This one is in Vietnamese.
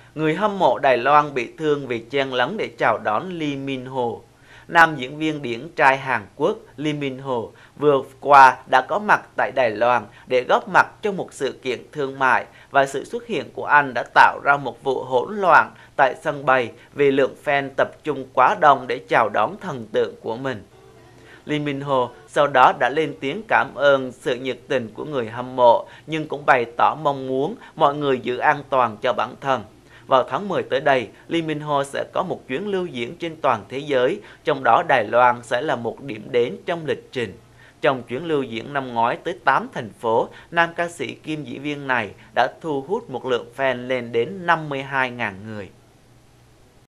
Người hâm mộ Đài Loan bị thương vì chen lấn để chào đón Lee Min Ho. Nam diễn viên điển trai Hàn Quốc Lee Min Ho vừa qua đã có mặt tại Đài Loan để góp mặt trong một sự kiện thương mại, và sự xuất hiện của anh đã tạo ra một vụ hỗn loạn tại sân bay vì lượng fan tập trung quá đông để chào đón thần tượng của mình. Lee Min Ho sau đó đã lên tiếng cảm ơn sự nhiệt tình của người hâm mộ, nhưng cũng bày tỏ mong muốn mọi người giữ an toàn cho bản thân. Vào tháng 10 tới đây, Lee Min Ho sẽ có một chuyến lưu diễn trên toàn thế giới, trong đó Đài Loan sẽ là một điểm đến trong lịch trình. Trong chuyến lưu diễn năm ngoái tới 8 thành phố, nam ca sĩ kiêm diễn viên này đã thu hút một lượng fan lên đến 52.000 người.